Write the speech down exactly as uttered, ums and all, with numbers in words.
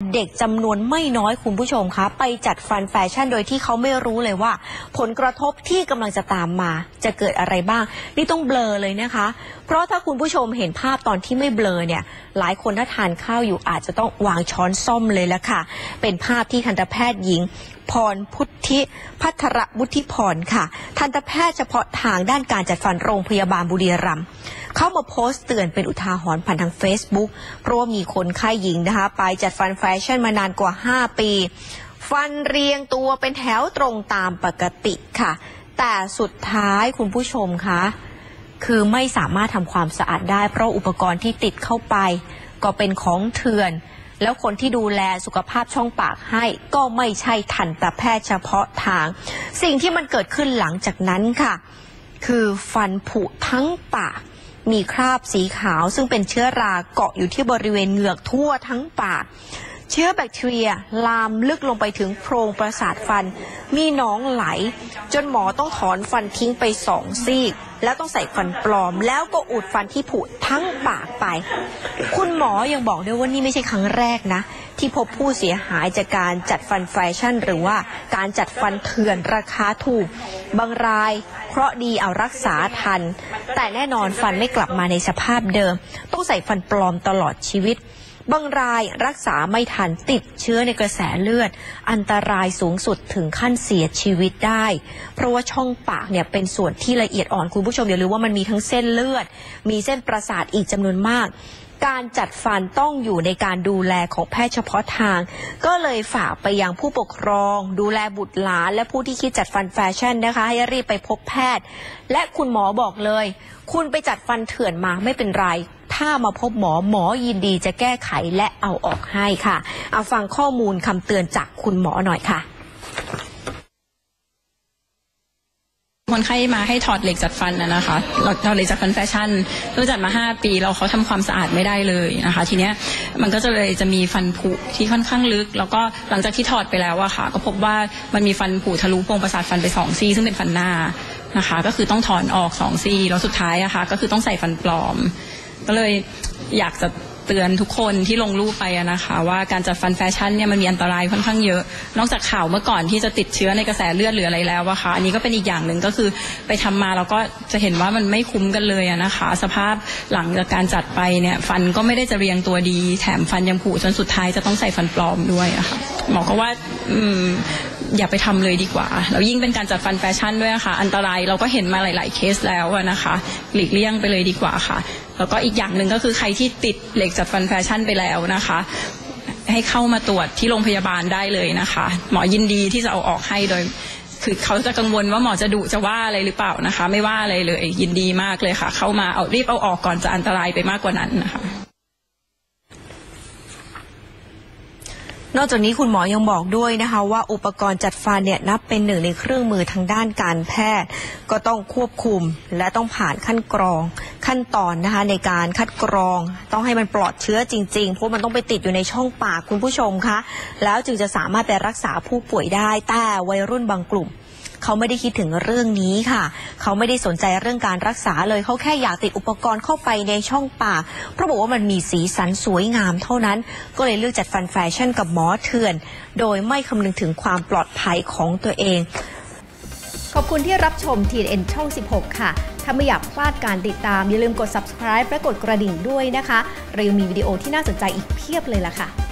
เด็กจำนวนไม่น้อยคุณผู้ชมคะไปจัดฟันแฟชั่นโดยที่เขาไม่รู้เลยว่าผลกระทบที่กำลังจะตามมาจะเกิดอะไรบ้างนี่ต้องเบลอเลยนะคะเพราะถ้าคุณผู้ชมเห็นภาพตอนที่ไม่เบลอเนี่ยหลายคนถ้าทานข้าวอยู่อาจจะต้องวางช้อนส้อมเลยละค่ะเป็นภาพที่ทันตแพทย์หญิงพรพุทธิภัทรวุฒิพรค่ะทันตแพทย์เฉพาะทางด้านการจัดฟันโรงพยาบาลบุรีรัมย์เข้ามาโพสต์เตือนเป็นอุทาหรณ์ผ่านทาง Facebook เพราะว่ามีคนไข้หญิงนะคะไปจัดฟันแฟชั่นมานานกว่าห้าปีฟันเรียงตัวเป็นแถวตรงตามปกติค่ะแต่สุดท้ายคุณผู้ชมคะคือไม่สามารถทำความสะอาดได้เพราะอุปกรณ์ที่ติดเข้าไปก็เป็นของเถื่อนแล้วคนที่ดูแลสุขภาพช่องปากให้ก็ไม่ใช่ทันตแพทย์เฉพาะทางสิ่งที่มันเกิดขึ้นหลังจากนั้นค่ะคือฟันผุทั้งปากมีคราบสีขาวซึ่งเป็นเชื้อราเกาะอยู่ที่บริเวณเหงือกทั่วทั้งปากเชื้อแบคทีเรียลามลึกลงไปถึงโพรงประสาทฟันมีหนองไหลจนหมอต้องถอนฟันทิ้งไปสองซี่แล้วต้องใส่ฟันปลอมแล้วก็อุดฟันที่ผุทั้งปากไปคุณหมอยังบอกด้วยว่านี่ไม่ใช่ครั้งแรกนะที่พบผู้เสียหายจากการจัดฟันแฟชั่นหรือว่าการจัดฟันเถื่อนราคาถูกบางรายเพราะดีเอารักษาทันแต่แน่นอนฟันไม่กลับมาในสภาพเดิมต้องใส่ฟันปลอมตลอดชีวิตบางรายรักษาไม่ทันติดเชื้อในกระแสเลือดอันตรายสูงสุดถึงขั้นเสียชีวิตได้เพราะว่าช่องปากเนี่ยเป็นส่วนที่ละเอียดอ่อนคุณผู้ชมอย่าลืมว่ามันมีทั้งเส้นเลือดมีเส้นประสาทอีกจำนวนมากการจัดฟันต้องอยู่ในการดูแลของแพทย์เฉพาะทางก็เลยฝากไปยังผู้ปกครองดูแลบุตรหลานและผู้ที่คิดจัดฟันแฟชั่นนะคะให้รีบไปพบแพทย์และคุณหมอบอกเลยคุณไปจัดฟันเถื่อนมาไม่เป็นไรถ้ามาพบหมอหมอยินดีจะแก้ไขและเอาออกให้ค่ะเอาฟังข้อมูลคำเตือนจากคุณหมอหน่อยค่ะคนไข้มาให้ถอดเหล็กจัดฟันนะนะคะถอดเหล็กจัดฟันแฟชั่นเราจัดมาห้าปีเราเขาทำความสะอาดไม่ได้เลยนะคะทีเนี้ยมันก็จะเลยจะมีฟันผุที่ค่อนข้างลึกแล้วก็หลังจากที่ถอดไปแล้วอะค่ะก็พบว่ามันมีฟันผุทะลุโพรงประสาทฟันไปสองซี่ซึ่งเป็นฟันหน้านะคะก็คือต้องถอนออกสองซี่แล้วสุดท้ายอะค่ะก็คือต้องใส่ฟันปลอมก็เลยอยากจะเตือนทุกคนที่ลงรูปไปนะคะว่าการจัดฟันแฟชั่นเนี่ยมันมีอันตรายค่อนข้างเยอะนอกจากข่าวเมื่อก่อนที่จะติดเชื้อในกระแสเลือดหรืออะไรแล้วอะค่ะอันนี้ก็เป็นอีกอย่างหนึ่งก็คือไปทำมาแล้วก็จะเห็นว่ามันไม่คุ้มกันเลยนะคะสภาพหลังจากการจัดไปเนี่ยฟันก็ไม่ได้จะเรียงตัวดีแถมฟันยังผุจนสุดท้ายจะต้องใส่ฟันปลอมด้วยอะค่ะหมอก็ว่าอืมอย่าไปทำเลยดีกว่าแล้วยิ่งเป็นการจัดฟันแฟชั่นด้วยค่ะอันตรายเราก็เห็นมาหลายๆเคสแล้วนะคะหลีกเลี่ยงไปเลยดีกว่าค่ะแล้วก็อีกอย่างหนึ่งก็คือใครที่ติดเหล็กจัดฟันแฟชั่นไปแล้วนะคะให้เข้ามาตรวจที่โรงพยาบาลได้เลยนะคะหมอยินดีที่จะเอาออกให้โดยคือเขาจะกังวลว่าหมอจะดุจะว่าอะไรหรือเปล่านะคะไม่ว่าอะไรเลยยินดีมากเลยค่ะเข้ามาเอารีบเอาออกก่อนจะอันตรายไปมากกว่านั้นนะคะนอกจากนี้คุณหมอยังบอกด้วยนะคะว่าอุปกรณ์จัดฟันเนี่ยนับเป็นหนึ่งในเครื่องมือทางด้านการแพทย์ก็ต้องควบคุมและต้องผ่านขั้นกรองขั้นตอนนะคะในการคัดกรองต้องให้มันปลอดเชื้อจริงๆเพราะมันต้องไปติดอยู่ในช่องปากคุณผู้ชมคะแล้วจึงจะสามารถไปรักษาผู้ป่วยได้แต่วัยรุ่นบางกลุ่มเขาไม่ได้คิดถึงเรื่องนี้ค่ะเขาไม่ได้สนใจเรื่องการรักษาเลยเขาแค่อยากติดอุปกรณ์เข้าไปในช่องปากเพราะบอกว่ามันมีสีสันสวยงามเท่านั้นก็เลยเลือกจัดฟันแฟชั่นกับหมอเถื่อนโดยไม่คำนึงถึงความปลอดภัยของตัวเองขอบคุณที่รับชม ที เอ็น เอ็น ช่องสิบหกค่ะถ้าไม่อยากพลาดการติดตามอย่าลืมกด ซับสไครบ์ และกดกระดิ่งด้วยนะคะเรายังมีวิดีโอที่น่าสนใจอีกเพียบเลยล่ะค่ะ